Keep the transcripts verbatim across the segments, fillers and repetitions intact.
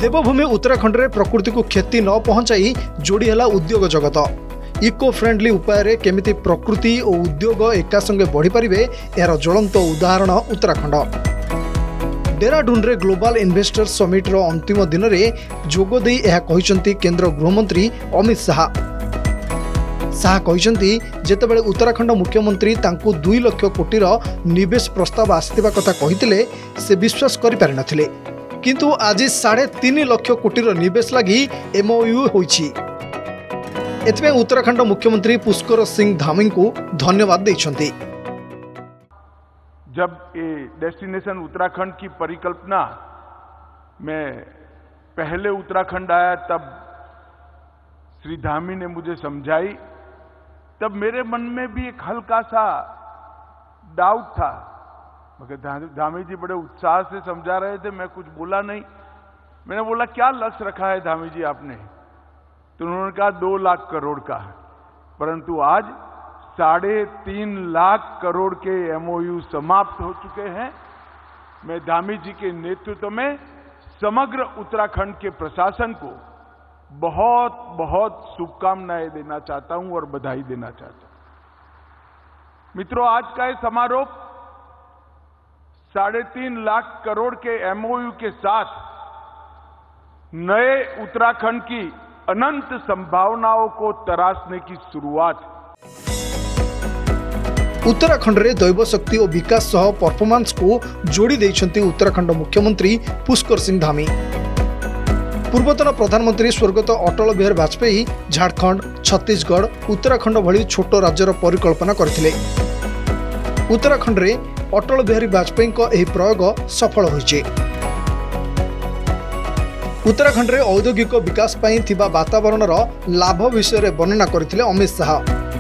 देवभूमि उत्तराखंड रे प्रकृति को क्षति न पहुंचाई जोड़ी है उद्योग जगत। इको फ्रेंडली उपाय केमिति प्रकृति और उद्योग एका संगे बढ़ी पारिबे यार ज्वलंत उदाहरण उत्तराखंड। डेराडून रे ग्लोबल इन्वेस्टर समिट रो अंतिम दिन में जोगदे यह कहिसंती केंद्र गृहमंत्री अमित शाह। शाह कहिसंती जेतेबेले उत्तराखंड मुख्यमंत्री तांकु दुई लाख कोटीर निवेश प्रस्ताव आसिथिबा कथा कहिथिले से विश्वास करि पारि नथिले, किंतु आज साढ़े तीन लाख कोटीर निवेश लगी एमओयू होइछि। एथमे उत्तराखंड मुख्यमंत्री पुष्कर सिंह धामी को धन्यवाद देइछंती। जब ये डेस्टिनेशन उत्तराखंड की परिकल्पना में पहले उत्तराखंड आया तब श्री धामी ने मुझे समझाई, तब मेरे मन में भी एक हल्का सा डाउट था। मगर धामी जी बड़े उत्साह से समझा रहे थे, मैं कुछ बोला नहीं। मैंने बोला क्या लक्ष्य रखा है धामी जी आपने? तो उन्होंने कहा दो लाख करोड़ का है, परंतु आज साढ़े तीन लाख करोड़ के एमओयू समाप्त हो चुके हैं। मैं धामी जी के नेतृत्व में समग्र उत्तराखंड के प्रशासन को बहुत बहुत शुभकामनाएं देना चाहता हूं और बधाई देना चाहता हूं। मित्रों, आज का ये समारोह साढ़े तीन लाख करोड़ के एमओयू के साथ नए उत्तराखंड की अनंत संभावनाओं को तराशने की शुरुआत। उत्तराखंड रे दैव शक्ति और विकास सह परफॉर्मेंस को जोड़ी देइछंती उत्तराखंड मुख्यमंत्री पुष्कर सिंह धामी। पूर्वतन प्रधानमंत्री स्वर्गत अटल बिहारी वाजपेयी झारखंड, छत्तीसगढ़, उत्तराखंड भली छोट राज्यर परिकल्पना करथिले। उत्तराखंड रे अटल बिहारी वाजपेयी को यह प्रयोग सफल होइछे। उत्तराखंड रे औद्योगिक विकास पई थिबा वातावरणर लाभ विषय वर्णना करथिले अमित शाह।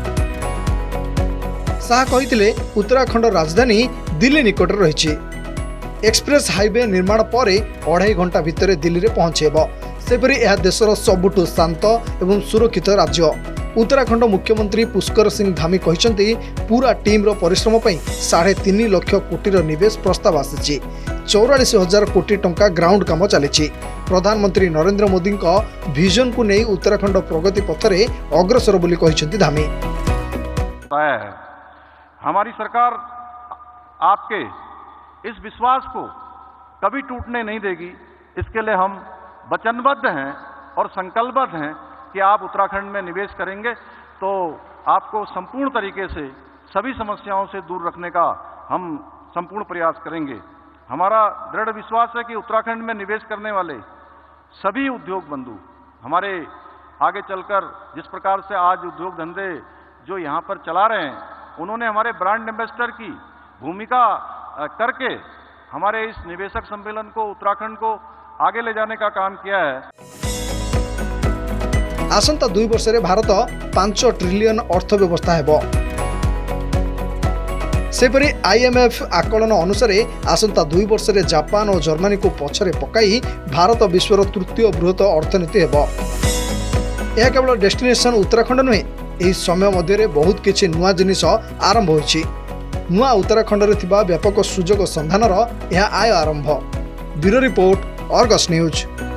शाह कहिथिले उत्तराखंड राजधानी दिल्ली निकट रहिछि। एक्सप्रेस हाईवे निर्माण पर अढ़ाई घंटा भितर दिल्ली रे पहुंचेब। सेपरि यह देशर सबुठु शांत एवं सुरक्षित राज्य। उत्तराखंड मुख्यमंत्री पुष्कर सिंह धामी कहिसंती पूरा टीम रो परिश्रम पई साढ़े तीन लाख कोटीर निवेश प्रस्ताव आसिछि। चौरालीस हजार कोटी टंका ग्राउंड काम चली। प्रधानमंत्री नरेंद्र मोदी का विजन को नहीं उत्तराखंड प्रगति पथरे अग्रसर बोली कहिसंती धामी। हमारी सरकार आपके इस विश्वास को कभी टूटने नहीं देगी। इसके लिए हम वचनबद्ध हैं और संकल्पबद्ध हैं कि आप उत्तराखंड में निवेश करेंगे तो आपको संपूर्ण तरीके से सभी समस्याओं से दूर रखने का हम संपूर्ण प्रयास करेंगे। हमारा दृढ़ विश्वास है कि उत्तराखंड में निवेश करने वाले सभी उद्योग बंधु हमारे आगे चलकर जिस प्रकार से आज उद्योग धंधे जो यहाँ पर चला रहे हैं, उन्होंने हमारे ब्रांड एम्बेसडर की भूमिका करके हमारे इस निवेशक सम्मेलन को उत्तराखंड को आगे ले जाने का काम किया है। आसंता दुई वर्ष रे भारत पांच ट्रिलियन अर्थव्यवस्था हेबो। सेपरि आईएमएफ आकलन अनुसार आसंता दुई वर्ष रे जापान और जर्मनी को पछरे पकाई भारत विश्वर तृतीय बृहत अर्थनीति हेबो। यह केवल डेस्टिनेशन उत्तराखंड नुहे, एही समय मध्य बहुत किछि नुआ जिनिस आरंभ होइछि। नुआ उत्तराखंड रे थिबा व्यापक सुजोग संधानर यह आय आरंभ। Bureau report, Argus news.